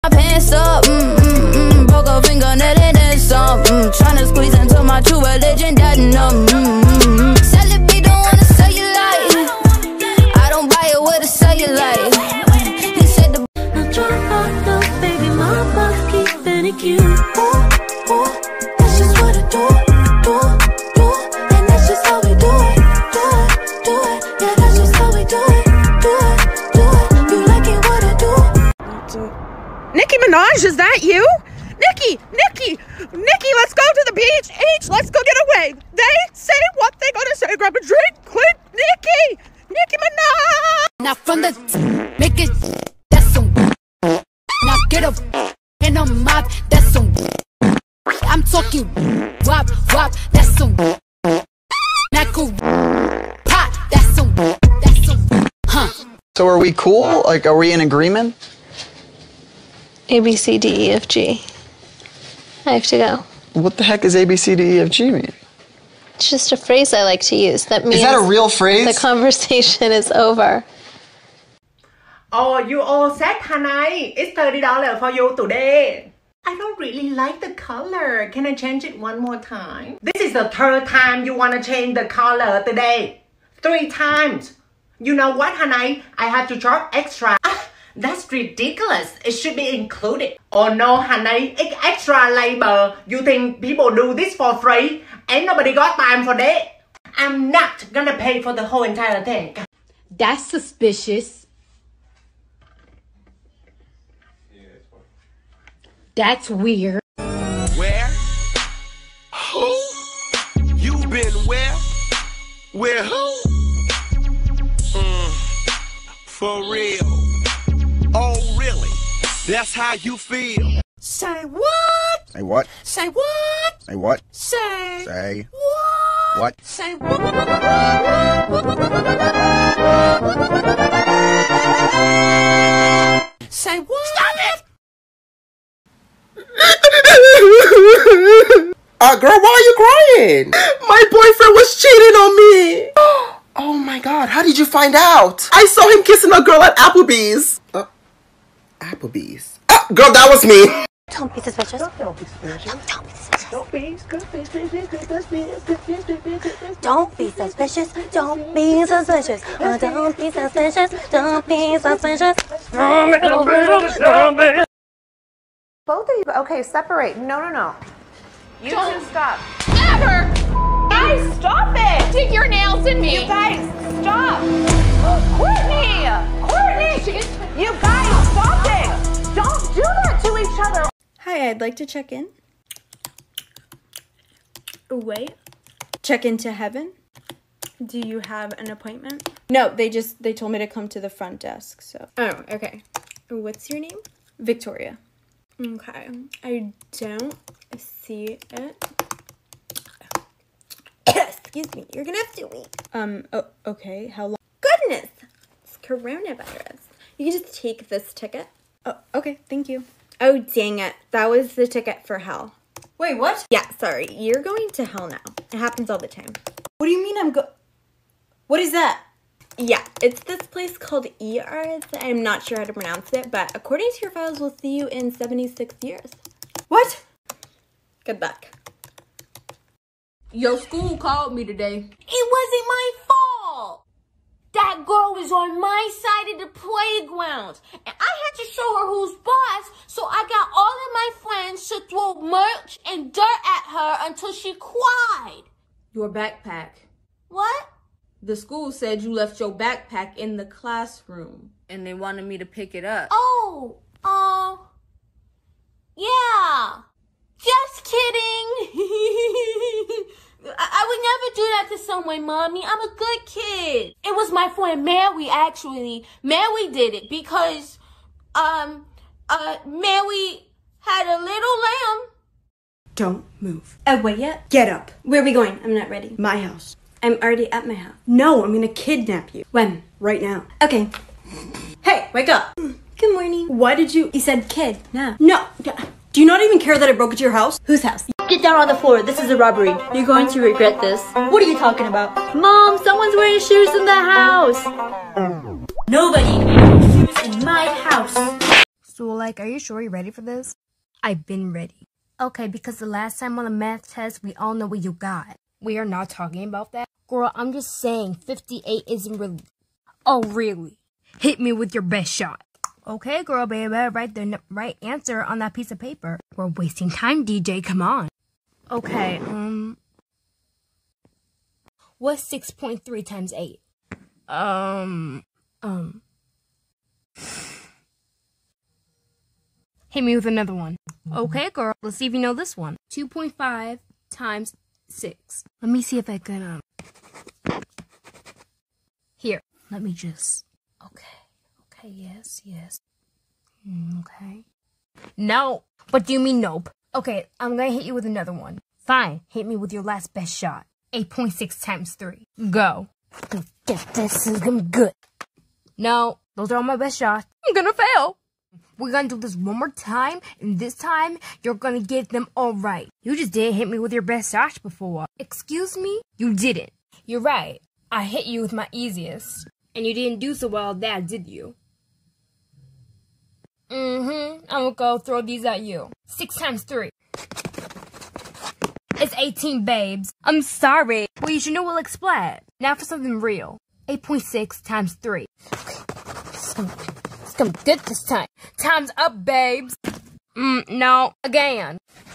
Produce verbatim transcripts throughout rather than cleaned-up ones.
My pants up, mm, mm, mm, broke a fingernail and then some. Mm, tryna squeeze into my true religion, that numb. Mm, mm, mm. Sell it, we don't wanna sell you like. I don't buy it with a cellulite. He said the now drop out the baby mama, keep it cute. Ooh, ooh, that's just what I do, do, do, and that's just how we do it, do it, do it. Yeah, that's just how we do it, do it, do it. You like it what I do. Nicki Minaj, is that you? Nicki, Nicki, Nicki, let's go to the beach. H, let's go get away. They say what they gonna say. Grab a drink, click. Nicki, Nicki Minaj. Now from the make it, that's some. Now get up in a mob, that's some. I'm talking wop, wop, that's some. Knuckle pop, that's some. That's some. Huh. So are we cool? Like, are we in agreement? A, B, C, D, E, F, G. I have to go. What the heck does A, B, C, D, E, F, G mean? It's just a phrase I like to use. That means is that a real phrase? The conversation is over. Oh, you all set, honey. It's thirty dollars for you today. I don't really like the color. Can I change it one more time? This is the third time you want to change the color today. Three times. You know what, honey? I have to charge extra. Ah, that's ridiculous. It should be included. Oh no, honey. It's extra labor. You think people do this for free? Ain't nobody got time for that. I'm not gonna pay for the whole entire thing. That's suspicious. That's weird. Where? Who? You been where? Where who? Mm, for real. Oh, really? That's how you feel? Say what? Say what? Say what? Say what? Say Say what? what? Say what? Say what? Stop it! Uh, girl, why are you crying? My boyfriend was cheating on me. Oh my god, how did you find out? I saw him kissing a girl at Applebee's. Uh, Applebee's? Oh, girl, that was me. Don't be suspicious. Don't be suspicious. Don't, don't be suspicious. Don't be suspicious. Don't be suspicious. Don't be suspicious. Oh, don't be suspicious. Don't be suspicious. Both of you, okay, separate. No, no, no. You Don't two stop. Ever! Guys, stop it! Dig your nails in me! You guys, stop! Courtney! Courtney! You guys, stop it! Don't do that to each other! Hi, I'd like to check in. Oh, wait. Check into heaven? Do you have an appointment? No, they just, they told me to come to the front desk, so. Oh, okay. What's your name? Victoria. Okay. I don't see it. Excuse me, you're gonna have to wait. Um, oh, okay, how long? Goodness! It's coronavirus. You can just take this ticket. Oh, okay, thank you. Oh, dang it. That was the ticket for hell. Wait, what? Yeah, sorry. You're going to hell now. It happens all the time. What do you mean I'm go- What is that? Yeah, it's this place called E R. I'm not sure how to pronounce it, but according to your files, we'll see you in seventy-six years. What? Good luck. Your school called me today. It wasn't my fault. That girl was on my side of the playground. And I had to show her who's boss, so I got all of my friends to throw merch and dirt at her until she cried. Your backpack. What? The school said you left your backpack in the classroom, and they wanted me to pick it up. Oh, uh, yeah. Just kidding. I, I would never do that to someone, Mommy. I'm a good kid. It was my friend Mary, actually. Mary did it because, um, uh, Mary had a little lamb. Don't move. Oh, wait yet? Get up. Where are we going? I'm not ready. My house. I'm already at my house. No, I'm gonna kidnap you. When? Right now. Okay. Hey, wake up. Good morning. Why did you? You said kid. No. No. Do you not even care that I broke into your house? Whose house? Get down on the floor. This is a robbery. You're going to regret this. What are you talking about? Mom, someone's wearing shoes in the house. Nobody wears shoes in my house. So, like, are you sure you're ready for this? I've been ready. Okay, because the last time on the math test, we all know what you got. We are not talking about that. Girl, I'm just saying fifty-eight isn't really... Oh, really? Hit me with your best shot. Okay, girl, baby, write the right answer on that piece of paper. We're wasting time, D J, come on. Okay, um... what's six point three times eight? Um... Um... Hit me with another one. Okay, girl, let's see if you know this one. two point five times six. Let me see if I can, um... Here, let me just... Okay. Okay, yes, yes. Mm, okay. No. What do you mean, nope? Okay, I'm gonna hit you with another one. Fine, hit me with your last best shot. eight point six times three. Go. Get this is gonna be good. No, those are all my best shots. I'm gonna fail. We're gonna do this one more time, and this time, you're gonna get them all right. You just didn't hit me with your best shots before. Excuse me? You didn't. You're right. I hit you with my easiest. And you didn't do so well at that, did you? Mm-hmm. I'm gonna go throw these at you. Six times three. It's eighteen, babes. I'm sorry. Well, you should know we'll splat. Now for something real. eight point six times three. It's gonna, it's gonna be good this time. Time's up, babes. Mm, no. Again.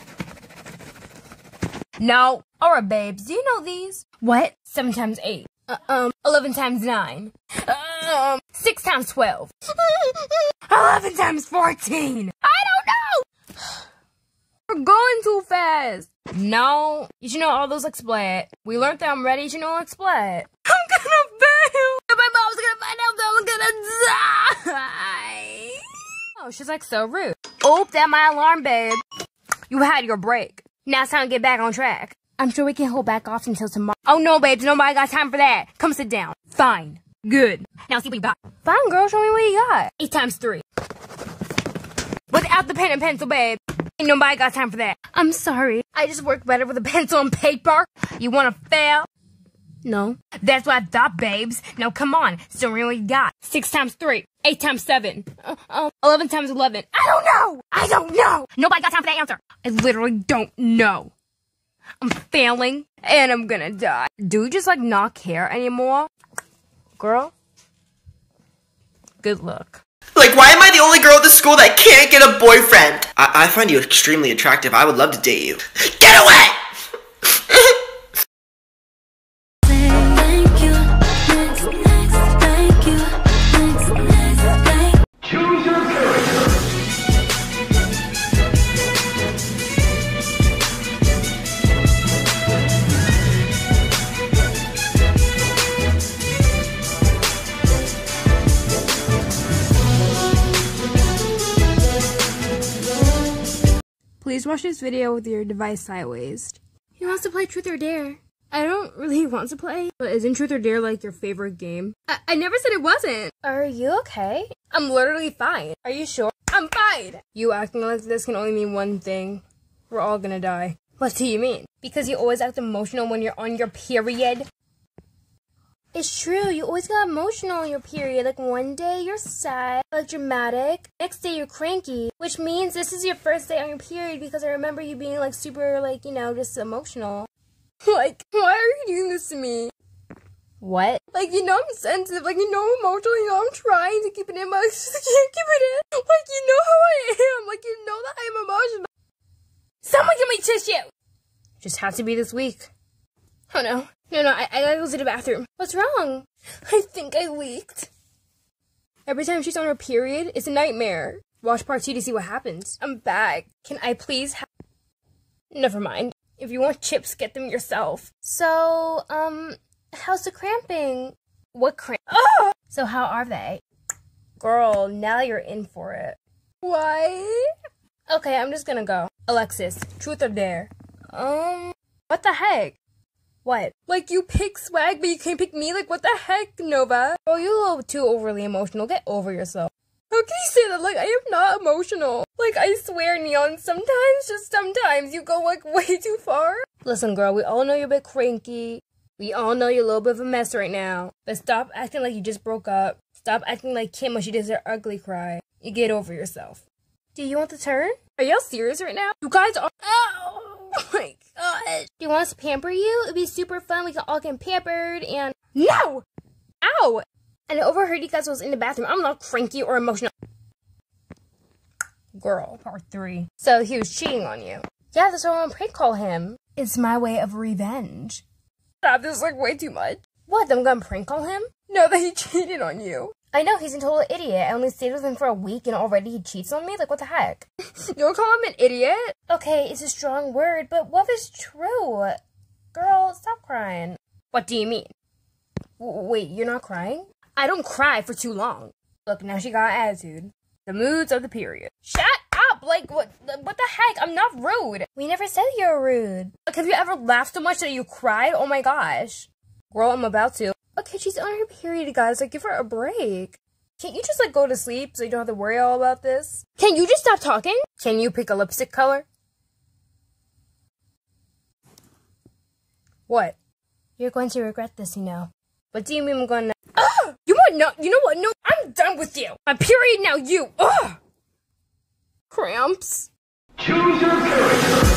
No. Alright, babes. Do you know these? What? seven times eight. Uh, um, eleven times nine. Um, six times twelve. eleven times fourteen. I don't know. We're going too fast. No, you should know all those like splat. We learned that I'm ready. You should know like splat. I'm gonna fail. And my mom's gonna find out that I'm gonna die. Oh, she's like so rude. Oh, that my alarm, babe. You had your break. Now it's time to get back on track. I'm sure we can hold back off until tomorrow. Oh no, babes, nobody got time for that. Come sit down. Fine. Good. Now see what you got. Fine, girl, show me what you got. Eight times three. Without the pen and pencil, babe. Ain't nobody got time for that. I'm sorry. I just work better with a pencil and paper. You wanna fail? No. That's what I thought, babes. Now come on. Still really got. Six times three. Eight times seven. Uh, uh, Eleven times eleven. I don't know. I don't know. Nobody got time for that answer. I literally don't know. I'm failing, and I'm gonna die. Do you just, like, not care anymore? Girl? Good luck. Like, why am I the only girl at the school that can't get a boyfriend? I, I find you extremely attractive. I would love to date you. Get away! Choose your character. Please watch this video with your device sideways. He wants to play Truth or Dare. I don't really want to play, but isn't Truth or Dare like your favorite game? I, I never said it wasn't. Are you okay? I'm literally fine. Are you sure? I'm fine. You acting like this can only mean one thing. We're all gonna die. What do you mean? Because you always act emotional when you're on your period? It's true, you always get emotional on your period. Like one day you're sad, like dramatic. Next day you're cranky, which means this is your first day on your period because I remember you being like super like, you know, just emotional. Like, why are you doing this to me? What? Like, you know I'm sensitive, like you know I'm emotional, you know I'm trying to keep it in, but I just can't keep it in. Like, you know how I am, like you know that I'm emotional. Someone give me tissue! Just has to be this week. Oh no. No, no, I, I gotta go to the bathroom. What's wrong? I think I leaked. Every time she's on her period, it's a nightmare. Watch part two to see what happens. I'm back. Can I please ha- Never mind. If you want chips, get them yourself. So, um, how's the cramping? What cramp? Oh! So how are they? Girl, now you're in for it. Why? Okay, I'm just gonna go. Alexis, truth or dare? Um, what the heck? What? Like, you pick swag, but you can't pick me? Like, what the heck, Nova? Oh, you're a little too overly emotional. Get over yourself. How can you say that? Like, I am not emotional. Like, I swear, Neon, sometimes, just sometimes, you go, like, way too far. Listen, girl, we all know you're a bit cranky. We all know you're a little bit of a mess right now. But stop acting like you just broke up. Stop acting like Kim when she does her ugly cry. You get over yourself. Do you want the turn? Are y'all serious right now? You guys are- Oh my god. Do you want us to pamper you? It'd be super fun. We can all get pampered and- No! Ow! And I overheard you guys was in the bathroom. I'm not cranky or emotional. Girl, part three. So he was cheating on you. Yeah, that's why I want to prank call him. It's my way of revenge. Stop, this is like way too much. What, I'm gonna prank call him? No, that he cheated on you. I know, he's a total idiot. I only stayed with him for a week and already he cheats on me? Like, what the heck? You'll call him an idiot? Okay, it's a strong word, but what is true? Girl, stop crying. What do you mean? W wait, you're not crying? I don't cry for too long. Look, now she got attitude. The moods of the period. Shut up! Like, what What the heck? I'm not rude. We never said you were rude. Like, have you ever laughed so much that you cried? Oh my gosh. Girl, I'm about to. Okay, she's on her period, guys. Like, give her a break. Can't you just, like, go to sleep so you don't have to worry all about this? Can you just stop talking? Can you pick a lipstick color? What? You're going to regret this, you know. What do you mean I'm going to- Ugh! You want no- You know what? No, I'm done with you. My period now, you. Ugh! Cramps. Choose your character.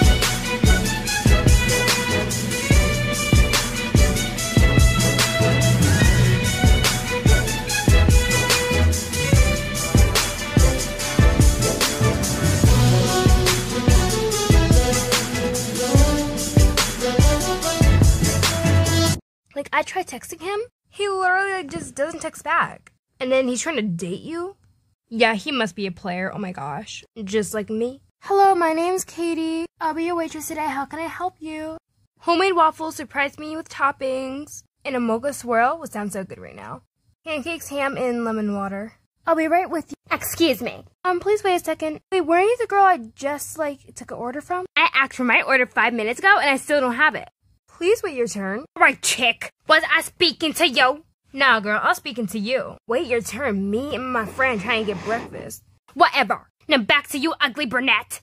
Like, I tried texting him. He literally like, just doesn't text back. And then he's trying to date you? Yeah, he must be a player. Oh my gosh. Just like me. Hello, my name's Katie. I'll be your waitress today. How can I help you? Homemade waffles surprised me with toppings. And a mocha swirl would sound so good right now. Pancakes, ham, and lemon water. I'll be right with you. Excuse me. Um, please wait a second. Wait, weren't you the girl I just, like, took an order from? I asked for my order five minutes ago, and I still don't have it. Please wait your turn. Alright, chick. Was I speaking to you? Nah, girl, I'm speaking to you. Wait your turn. Me and my friend trying to get breakfast. Whatever. Now back to you, ugly brunette.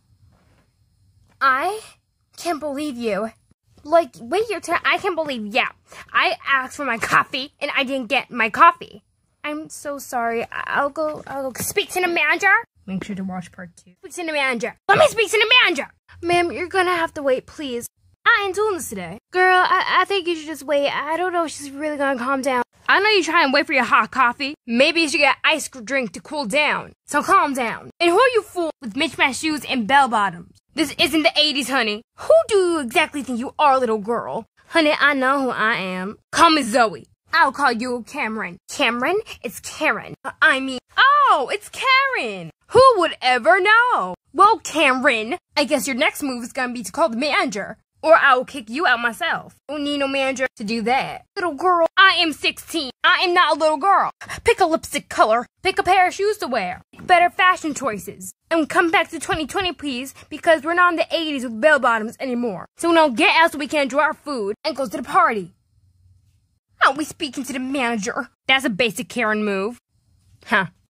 I can't believe you. Like, wait your turn. I can't believe, yeah. I asked for my coffee, and I didn't get my coffee. I'm so sorry. I'll go, I'll go speak to the manager. Make sure to watch part two. Speak to the manager. Let me speak to the manager. Ma'am, you're gonna have to wait, please. I ain't doing this today. Girl, I, I think you should just wait. I don't know if she's really gonna calm down. I know you try and wait for your hot coffee. Maybe you should get an ice drink to cool down. So calm down. And who are you fool with mismatched shoes and bell bottoms? This isn't the eighties, honey. Who do you exactly think you are, little girl? Honey, I know who I am. Call me Zoe. I'll call you Cameron. Cameron? It's Karen. Uh, I mean, oh, it's Karen. Who would ever know? Well, Cameron, I guess your next move is gonna be to call the manager. Or I will kick you out myself. Don't need no manager to do that. Little girl, I am sixteen. I am not a little girl. Pick a lipstick color. Pick a pair of shoes to wear. Pick better fashion choices. And come back to twenty twenty, please, because we're not in the eighties with bell bottoms anymore. So now get out so we can enjoy our food and go to the party. Aren't we speaking to the manager? That's a basic Karen move. Huh.